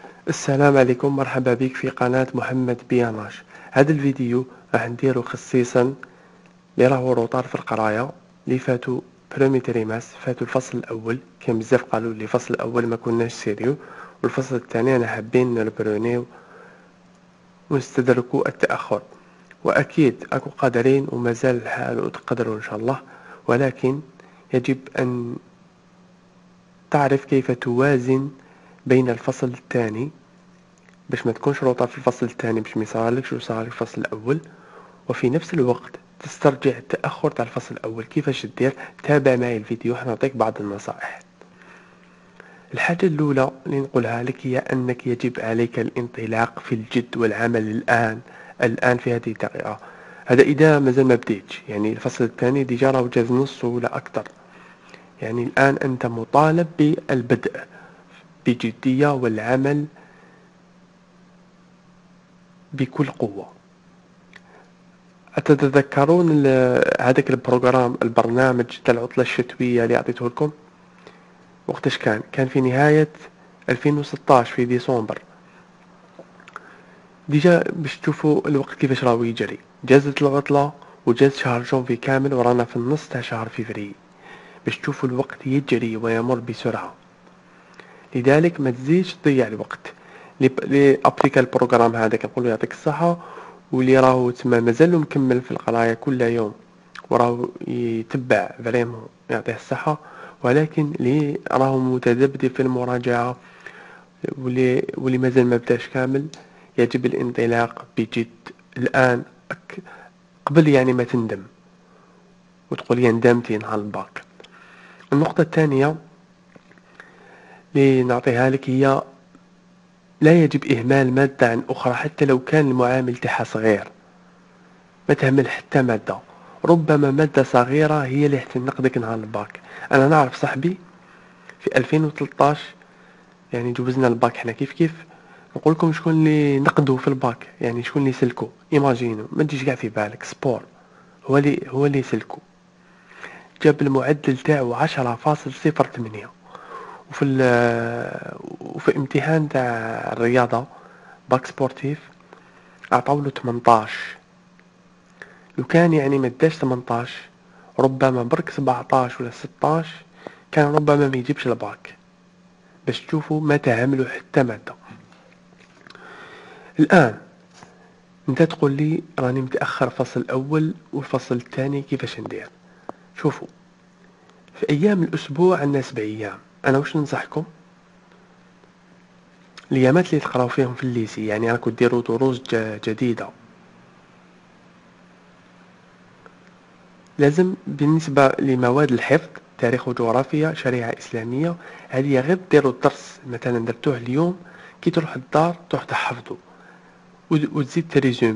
السلام عليكم، مرحبا بك في قناة محمد بياناش. هذا الفيديو راح نديرو خصيصا اللي راهو روطار في القراية، اللي فاتوا بريمي تريماس، فاتوا الفصل الاول. كان بزاف قالوا لي الفصل الاول ما كناش سيريو، والفصل الثاني انا حابين نربرونيو ونستدركوا التأخر. واكيد اكو قادرين ومازال الحال وتقدروا ان شاء الله، ولكن يجب ان تعرف كيف توازن بين الفصل الثاني باش ما تكونش روطة في الفصل الثاني باش ما يصرالكش وصار في الفصل الاول، وفي نفس الوقت تسترجع التأخر تاع الفصل الاول. كيفاش دير؟ تابع معي الفيديو، حنعطيك بعض النصائح. الحاجة الاولى اللي نقولها لك هي انك يجب عليك الانطلاق في الجد والعمل الان في هذه الدقيقة. هذا اذا مازال ما بديتش، يعني الفصل الثاني ديجا راه جاز نص ولا اكثر. يعني الان انت مطالب بالبدء بجدية والعمل بكل قوة. أتتذكرون هذاك البرنامج تاع العطلة الشتوية اللي عطيته لكم؟ وقتاش كان في نهاية 2016 في ديسمبر. ديجا باش تشوفوا الوقت كيفاش راهو يجري، جازت العطلة وجاز شهر جونفي كامل ورانا في النص تاع شهر فيفري. باش تشوفوا الوقت يجري ويمر بسرعة، لذلك ما تزيدش تضيع الوقت. لي ابليكا البروغرام هذاك نقولوا يعطيك الصحة، واللي راهو تما مازال مكمل في القرايه كل يوم وراهو يتبع فريمون يعطيه الصحة، ولكن اللي راهو متذبذب في المراجعة واللي مازال ما بداش كامل، يجب الانطلاق بجد الآن، قبل يعني ما تندم وتقول يا ندمتي نهار الباك. النقطة الثانية اللي نعطيها لك هي لا يجب إهمال مادة عن أخرى حتى لو كان المعامل تاعها صغير. ما تهمل حتى مادة، ربما مادة صغيرة هي اللي حتنقذك نهار الباك. أنا نعرف صاحبي في 2013 يعني جوزنا الباك حنا كيف نقول لكم شكون اللي نقدوا في الباك، يعني شكون اللي سلكوا. ايماجينو، ما تجيش كاع في بالك سبور هو اللي سلكوا. جاب المعدل تاعو 10.08، وفي امتحان تاع الرياضة باك سبورتيف عطاولو 18. لو كان يعني ما داش 18، ربما برك 17 ولا 16، كان ربما ما يجيبش الباك. باش تشوفوا ما تعملوا حتى مادة. الآن انت تقول لي راني متأخر فصل الأول والفصل الثاني، كيفاش ندير؟ شوفوا، في أيام الأسبوع عندنا 7 أيام. أنا واش ننصحكم؟ الأيامات اللي تقراو فيهم في الليسي، يعني راكو ديروا دروس جديدة، لازم بالنسبة لمواد الحفظ تاريخ وجغرافيا شريعة إسلامية، هذه غير ديروا الدرس مثلا درتوه اليوم، كي تروح الدار تروح تحفظه وتزيد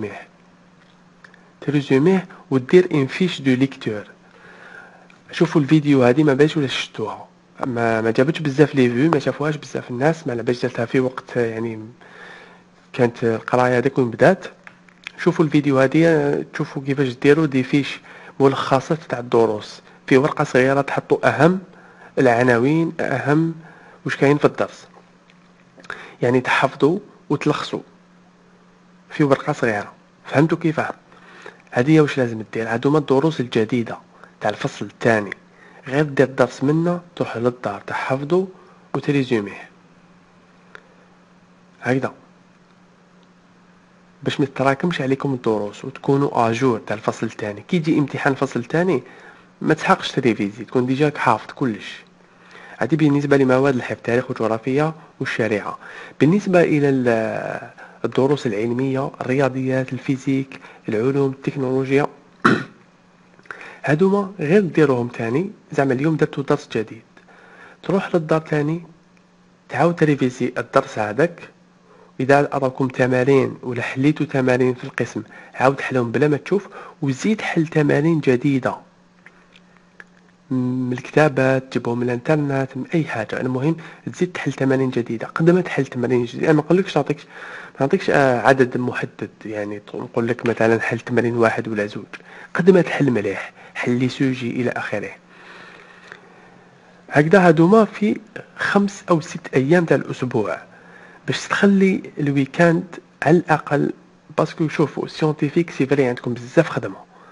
تريزوميه ودير ان فيش دو ليكتور. شوفوا الفيديو هذه ما باش ولا شفتوها، ما جابتش بزاف لي فيو، ما شافوهاش بزاف الناس، ما على باش درتها في وقت يعني كانت القرايه هذيك وين بدات. شوفوا الفيديو هذه تشوفوا كيفاش ديروا دي فيش ملخصات تاع الدروس في ورقه صغيره، تحطوا اهم العناوين، اهم واش كاين في الدرس، يعني تحفظوا وتلخصوا في ورقه صغيره. فهمتوا كيفاه؟ هذه واش لازم دير. هادوما الدروس الجديده تاع الفصل الثاني، غير دير درس منا تروح للدار تحفظه وتريزوميه هكذا، باش ما تراكمش عليكم الدروس وتكونوا اجور تاع الفصل الثاني. كي يجي امتحان الفصل الثاني ما تحقش تريفيزي، تكون ديجا حافظ كلش. هذه بالنسبه لمواد الحفظ تاريخ وجغرافيا والشريعه. بالنسبه الى الدروس العلميه، الرياضيات، الفيزيك، العلوم، التكنولوجيا، هادوما غير ديروهم تاني. زعما اليوم درتو درس جديد، تروح للدار تاني تعاود تريفيزي الدرس هذاك. اذا اراكم تمارين ولا حليتو تمارين في القسم، عاود حلهم بلا ما تشوف، وزيد حل تمارين جديده من الكتابات، تجيبهم من الانترنت، من اي حاجه. المهم تزيد تحل تمارين جديده. قد ما تحل تمارين جديده، انا ما نقولكش نعطيكش عدد محدد، يعني نقول لك مثلا حل تمارين واحد ولا زوج. قد ما تحل مليح، حل لي سوجي الى اخره. هكذا هادوما في 5 أو 6 أيام تاع الأسبوع. باش تخلي الويكاند على الاقل، باسكو شوفوا سيونتيفيك سي فري عندكم بزاف خدمه،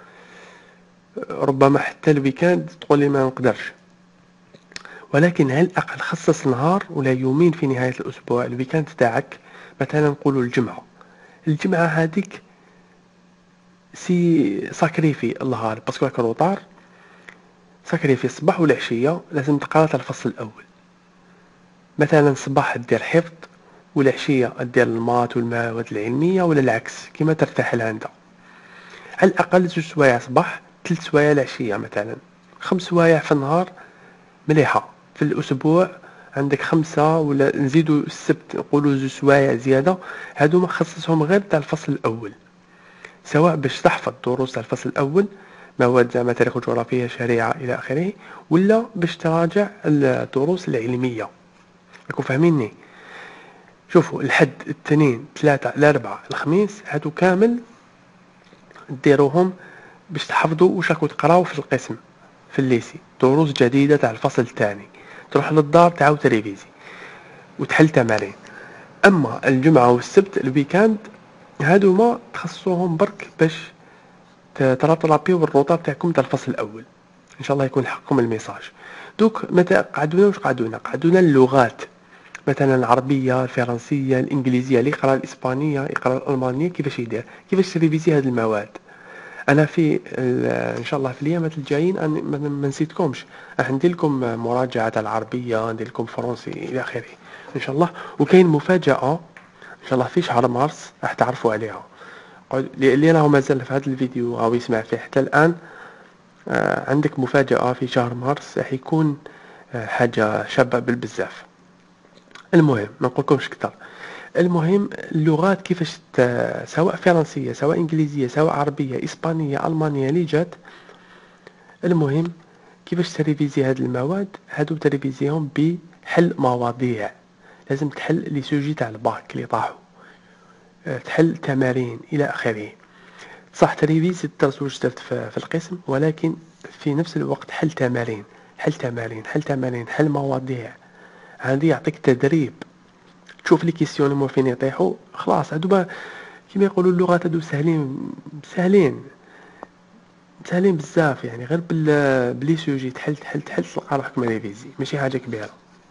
ربما حتى الويكاند تقول لي ما نقدرش، ولكن على الاقل خصص نهار ولا يومين في نهايه الاسبوع الويكاند تاعك. مثلا نقولوا الجمعه هذيك سي ساكريفي الله غالب، باسكو راك روطار ساكريفي الصباح والعشيه لازم تقرا الفصل الاول. مثلا الصباح دير حفظ والعشيه دير المات والمواد العلميه، ولا العكس كما ترتاح لها انت. على الاقل 2 سوايع صباح 3 سوايع العشيه، مثلا 5 سوايع في النهار مليحه. في الاسبوع عندك 5، ولا نزيدوا السبت نقولوا 2 سوايع زياده، هادو ما خصصهم غير تاع الفصل الاول، سواء باش تحفظ دروس تاع الفصل الاول، مواد زعما تاريخ وجغرافيا شريعه الى اخره، ولا باش تراجع الدروس العلميه. راكم فاهميني؟ شوفوا الحد الاثنين ثلاثة الاربعاء الخميس هادو كامل ديروهم باش تحفظوا واش راكم تقراو في القسم في الليسي، دروس جديده تاع الفصل الثاني، تروح للدار تعاود تريفيزي وتحل تمارين. اما الجمعه والسبت الويكاند هادو ما تخصصوهم برك باش ترابيو بالروطه تاعكم تاع الفصل الاول. ان شاء الله يكون حقكم الميساج. دوك متى قعدونا اللغات، مثلا العربيه الفرنسيه الانجليزيه، اللي يقرا الاسبانيه يقرا الالمانيه كيفاش يدير، كيفاش تريفيزي هاد المواد. انا في ان شاء الله في الايامات الجايين ما نسيتكمش، راح ندير لكم مراجعه تاع العربيه، ندير لكم فرنسي الى اخره ان شاء الله. وكاين مفاجاه ان شاء الله في شهر مارس راح تعرفوا عليها. اللي راهو مازال في هذا الفيديو او يسمع فيه حتى الان، عندك مفاجاه في شهر مارس راح يكون حاجه شابه بالبزاف. المهم ما نقولكمش كتر. المهم اللغات كيفاش سواء فرنسيه سواء انجليزيه سواء عربيه اسبانيه المانيه اللي جات، المهم كيفاش تريفيزي هاد المواد هادو تريفيزيهم بحل مواضيع. لازم تحل لي سوجي تاع الباك اللي طاحوا، تحل تمارين الى اخره. صح تريفيزي الدرس واش درت في القسم، ولكن في نفس الوقت حل تمارين حل تمارين حل تمارين حل مواضيع. هذه يعطيك تدريب، تشوف لي كيسيون اللي فين يطيحوا خلاص هادو كيما يقولوا اللغات هادو سهلين سهلين سهلين بزاف، يعني غير بلي سوجي تحل تلقى روحك مريفيزي، ماشي حاجه كبيره.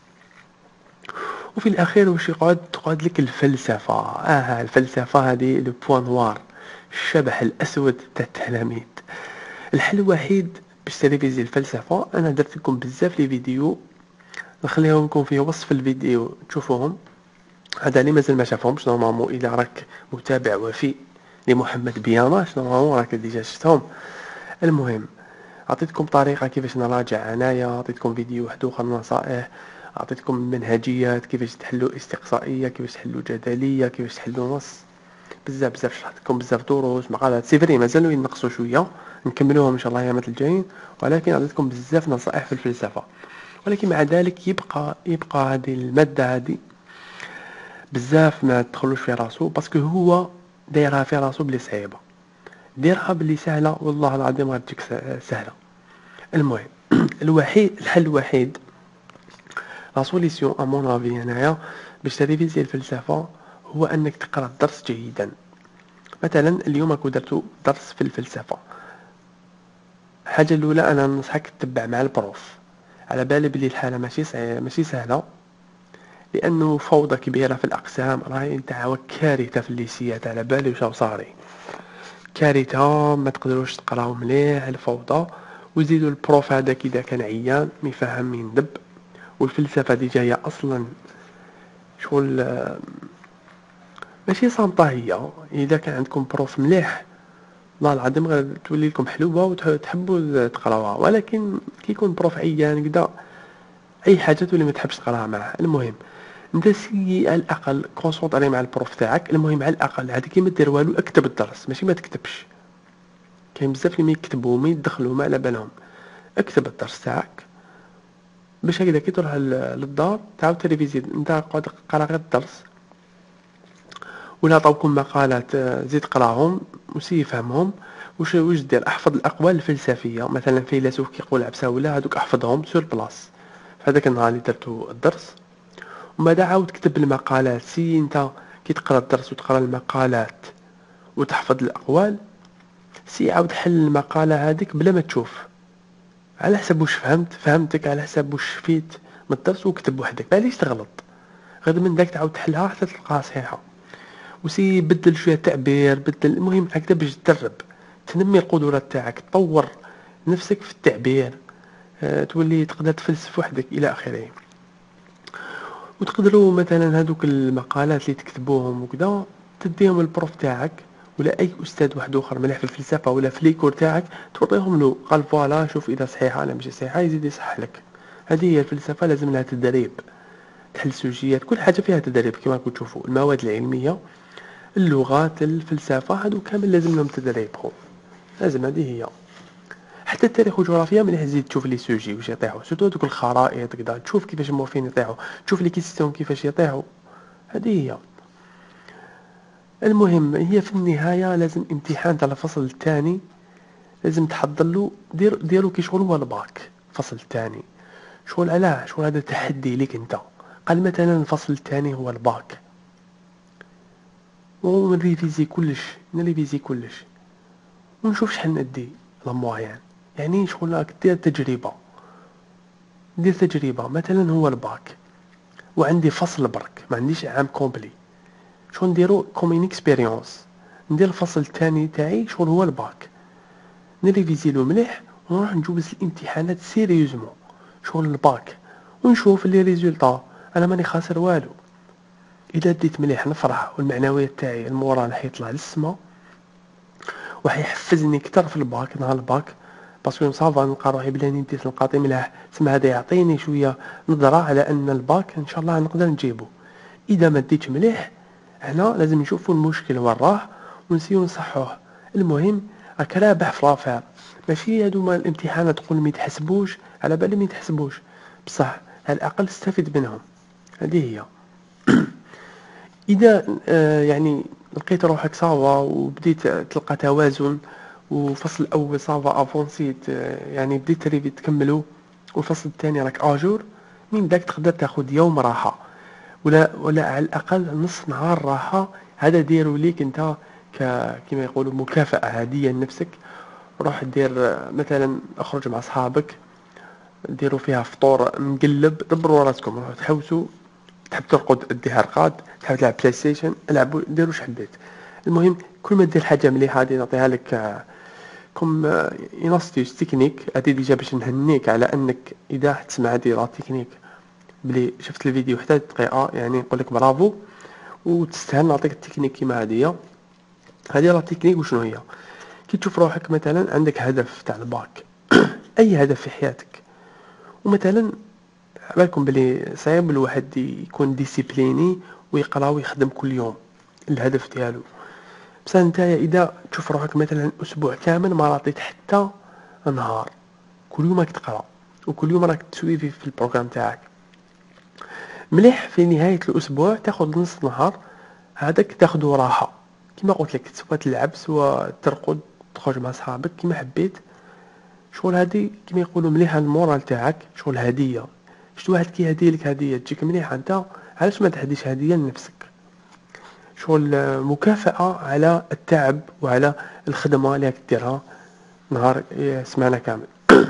وفي الاخير واش تقعد لك الفلسفه. الفلسفه هذه لو بوان نوار، الشبح الاسود تاع التلاميذ. الحل الوحيد باش تريفيزي الفلسفه، انا درت لكم بزاف لي فيديو نخليهم لكم في وصف الفيديو تشوفوهم. هذا اللي مازال ما شافهمش نورمالمون، اذا راك متابع وفي لمحمد بياناش نورمالمون راك ديجا شفتهم. المهم عطيتكم طريقه كيفاش نراجع انايا، عطيتكم فيديو واحد اخر نصائح، عطيتكم منهجيات كيفاش تحلوا استقصائيه، كيفاش تحلوا جدليه، كيفاش تحلوا نص. بزاف شرحت لكم بزاف دروس مقالات سيفري مازالوا ينقصوا شويه، نكملوهم ان شاء الله ايامات الجايين، ولكن عطيتكم بزاف نصائح في الفلسفه. ولكن مع ذلك يبقى هذه الماده هذه بزاف ما تدخلوش في راسو، باسكو هو دايرها في راسو بلي صعيبه، ديرها بلي سهله والله العظيم غتجيك سهله. المهم الحل الوحيد لا سوليسيون ا مون افي هنايا باش تريفيزي الفلسفه هو انك تقرا الدرس جيدا. مثلا اليوم راكو درتو درس في الفلسفه، الحاجه الاولى انا ننصحك تتبع مع البروف، على بالي بلي الحاله ماشي سهله، لانه فوضى كبيره في الاقسام. راهي نتاع كارثه في الليسيات، على بالي واش صاري كارثه، ما تقدروش تقراو مليح الفوضى. وزيدوا البروف هذاك اذا كان عيان ما يفهم يندب، والفلسفه دي جايه اصلا شغل ماشي صامطه هي. اذا كان عندكم بروف مليح والله العظيم غير تولي لكم حلوه وتحبوا تقراوها، ولكن كي يكون بروف عيان كدا اي حاجه تولي ما تحبش تقراها معاه. المهم انت سي على الاقل كونسونطري مع البروف تاعك. المهم على الاقل هذيك كي ما دير والو اكتب الدرس، ماشي ما تكتبش. كاين بزاف اللي ما يكتبوا ما يدخلوا ما على بالهم. اكتب الدرس تاعك باش هكذا كي تروح للدار تعاود تريفيزي. انت قاعد قرا غير الدرس، ولا عطاوكم مقالات زيد قراهم وسي يفهمهم. واش دير؟ احفظ الاقوال الفلسفيه، مثلا فيلسوف كيقول عبسه ولا هذوك احفظهم سور بلاص في هذاك النهار اللي درتو الدرس. ومن بعد عاود كتب المقالات. سي انت كي تقرا الدرس وتقرا المقالات وتحفظ الاقوال، سي عاود حل المقاله هذيك بلا ما تشوف، على حسب واش فهمتك، على حسب واش شفيت من الدرس، وكتب وحدك. معليش تغلط، غير من داك تعاود تحلها حتى تلقاها صحيحه. وسي بدل شويه التعبير، بدل، المهم هكذا باش تدرب، تنمي القدرات تاعك، تطور نفسك في التعبير، تولي تقدر تفلسف وحدك الى اخره. وتقدروا مثلا هذوك المقالات اللي تكتبوهم وكذا تديهم البروف تاعك ولا اي استاذ واحد اخر مليح في الفلسفه ولا في ليكور تاعك، تعطيهم له، قال فوالا شوف اذا صحيحه ولا مش صحيحه، يزيد يصحح لك. هذه هي الفلسفه، لازم لها تدريب. تحل سوجيات، كل حاجه فيها تدريب كما راكم تشوفوا. المواد العلميه، اللغات، الفلسفه، هادو كامل لازم لهم تدريب خو، لازم. هذه هي. حتى التاريخ والجغرافيا مليح تزيد تشوف لي سوجي واش يطيحوا، سورتو دوك الخرائط كذا، تشوف كيفاش موفين يطيحوا، تشوف لي كيستيون كيفاش يطيحوا. هذه هي. المهم هي في النهايه لازم امتحان تاع الفصل الثاني لازم تحضر له، ديرو كي شغل هو الباك. الفصل الثاني شغل علاه، شغل هذا تحدي ليك انت. قال مثلا الفصل الثاني هو الباك، ونريفيزي كلش ونشوف شحال ندي لاموايان. يعني شغل راك دير تجربه مثلا هو الباك، وعندي فصل برك، ما عنديش عام كومبلي. شغل نديرو كومين اكسبيريونس، ندير الفصل الثاني تاعي شغل هو الباك، نريفيزيلو مليح ونروح نجوز الامتحانات سيريوزمون شغل الباك، ونشوف لي ريزولطا. انا ماني خاسر والو، اذا ديت مليح نفرح، والمعنويات تاعي المورال حيطلع للسما، وحيحفزني اكثر في الباك، نهار الباك، باسكو صافا نلقى روحي بلا نديت نقاطي ملاح، تسمى هذا يعطيني شويه نظره على ان الباك ان شاء الله نقدر نجيبه. اذا ما ديتش مليح، هنا لازم نشوفوا المشكل وين راه ونسيو نصحوه. المهم راك رابح في لافير، ماشي هادوما الامتحانات تقول ما يتحسبوش، على بالي ما يتحسبوش، بصح على الاقل استفد منهم. هذه هي. اذا يعني لقيت روحك صافا وبديت تلقى توازن، وفصل الاول صافا افونسيت، يعني بديت تريفي تكملو، والفصل الثاني راك اجور، من داك تقدر تاخد يوم راحه، ولا على الاقل نص نهار راحه. هذا ديرو ليك انت كما يقولوا مكافاه هديه لنفسك. روح دير مثلا اخرج مع اصحابك، ديروا فيها فطور مقلب، دبروا راسكم، روحوا تحوسوا، تحب ترقد اديها رقاد، تحب تلعب بلاي ستيشن العبوا، ديروا واش حبيت. المهم كل ما دير حاجه مليحه هذه نعطيها لك كم انستيوس تكنيك. هذه ديجا باش نهنيك على انك اذا تسمع هذه لا تكنيك بلي شفت الفيديو حتى دقيقه، يعني نقول لك برافو وتستاهل نعطيك التكنيك كيما هذه. هذه لا تكنيك وشنو هي؟ كي تشوف روحك مثلا عندك هدف تاع الباك اي هدف في حياتك، ومثلا بالكم بلي صعيب الواحد يكون ديسيبليني ويقرا ويخدم كل يوم الهدف ديالو، بصح نتايا اذا تشوف روحك مثلا اسبوع كامل ما راطيت حتى نهار، كل يوم راك تقرا وكل يوم راك تسويفي في البروغرام تاعك، مليح في نهايه الاسبوع تاخذ نص نهار هذاك تاخذه راحه، كما قلت لك، سواء تلعب سواء ترقد تخرج مع صحابك كما حبيت. شغل هذه كما يقولوا مليحه المورال تاعك، شغل هديه. شتو واحد كيهدي لك هديه تجيك مليحه، انت علاش ما تهديش هديه لنفسك؟ شغل مكافأة على التعب وعلى الخدمة اللي راك ديرها نهار سمعنا كامل.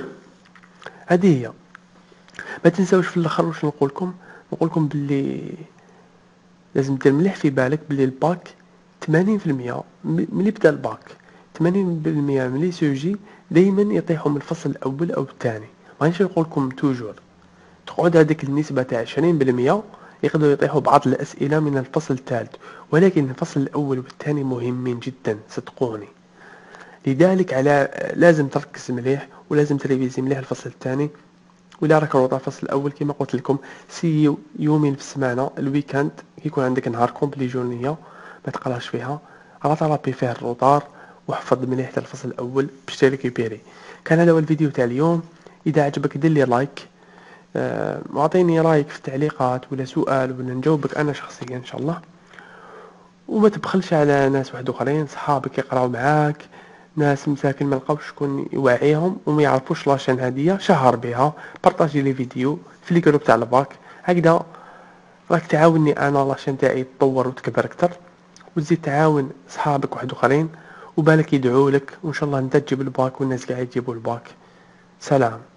هذه هي. ما تنساوش في الاخر واش نقولكم باللي لازم دير مليح في بالك باللي الباك 80% ملي بدا الباك 80% من لي سوجي دائما يطيحوا من الفصل الاول او الثاني. مانيش نقولكم توجور تقعد هذيك النسبة تاع 20% يقدروا يطيحوا بعض الأسئلة من الفصل الثالث، ولكن الفصل الأول والثاني مهمين جدا صدقوني. لذلك لازم تركز مليح ولازم تريفيزي مليح الفصل الثاني. ولا راك روطا الفصل الأول كما قلت لكم، سي يومين في السمانة، الويكاند يكون عندك نهار كومبلي جورنية ما تقراش فيها، رابي فيه الروطار وحفظ مليح تاع الفصل الأول باش تريكيبيري. كان هذا هو الفيديو تاع اليوم. إذا عجبك دير لي لايك، واعطيني رايك في التعليقات ولا سؤال ولا نجاوبك انا شخصيا ان شاء الله. وما تبخلش على ناس واحد اخرين صحابك يقراو معاك، ناس مساكن ما لقاوش شكون يوعيهم وما يعرفوش لاشين هذه، شهر بها، بارطاجي لي فيديو في لي جروب تاع الباك هكذا. راك تعاوني انا لاشين تاعي تطور وتكبر اكتر، وتزيد تعاون صحابك واحد اخرين، وبالك يدعوا لك، وان شاء الله انت تجيب الباك والناس قاعد يجيبوا الباك. سلام.